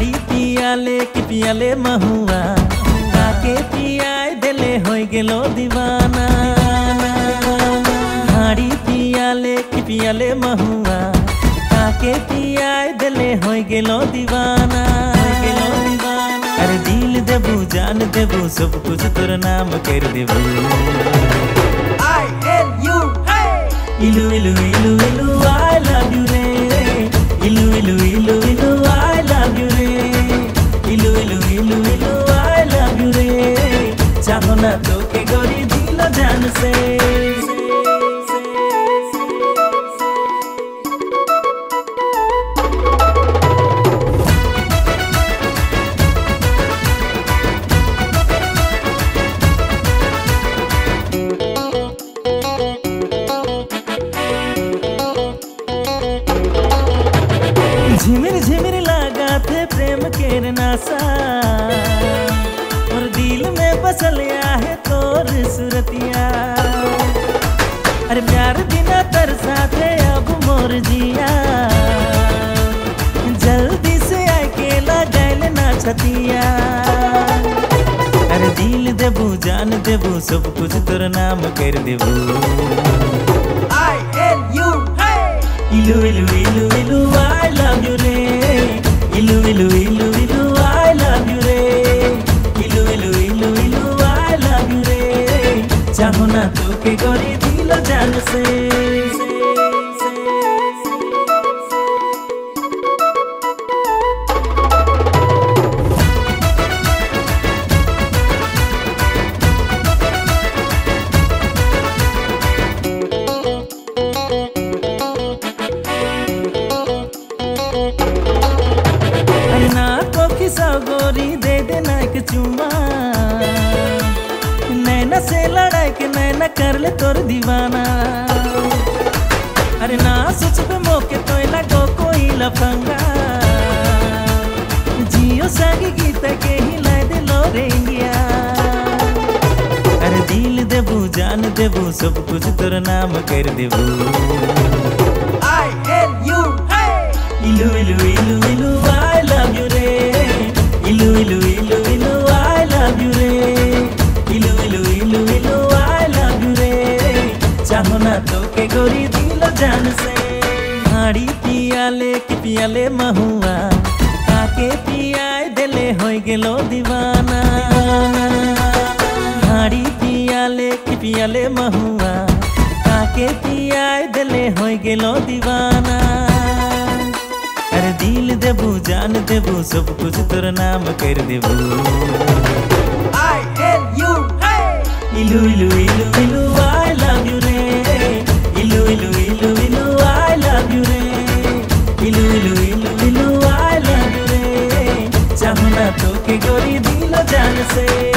हाड़ी पियाले कि पियाले महुआ काके पियाए दिले होई गेलो दीवाना। हाड़ी पियाले कि पियाले महुआ काके पियाए दिले होई गेलो दीवाना। अरे दिल देबू जान देबू सब कुछ तोर नाम कर देबू। इलू इलू इलू इलू I love you रे। इलू इलू इलू इलू I love you रे। इलू इलू इलू इलू I love you रे। चाहो ना तो के गोरी दिल जान से। झिमिर झिमिर लगा थे प्रेम के नासा और दिल में बसलिया है तोर सूरतिया। अरे प्यार बिना तरसा थे अब मोर जिया। जल्दी से आके लगैल ना छतिया। अरे दिल देबू जान देबू सब कुछ तोर नाम कर देबू। इलू इलू इलू इलू I love you रे। इलू इलू इलू इलू I love you रे। इलू इलू इलू इलू I love you रे। चाहो ना तो के गोरी दिल जान से। गोरी दे देना एक चुम्मा। नैना से लड़ाई के नैना कर ले तोर दीवाना। अरे ना सोच पे मौके तो लगो कोई लफंगा। जियो सागी गीत के ही ला दे लो रेंगिया। अरे दिल देबू जान देबू सब कुछ तोर नाम कर देबू। इलू इलू इलू इलू I love you रे। इलू इलू इलू इलू I love you रे। इलू इलू इलू इलू I love you रे। चाहो ना तो के गोरी दिल जान से। हाड़ी पियाले कि पियाले महुआ काके पियाए दिले होई गेलो दीवाना। हाड़ी पियाले कि पियाले महुआ काके पियाए दिले होई गेलो दीवाना। अरे दिल देबू जान देबू सब कुछ तोर नाम कर देबू। इलू इलू इलू इलू I love you रे। इलू इलू इलू इलू I love you रे। इलू इलू इलू इलू I love you रे। चाहो ना तो के गोरी दिल जान से।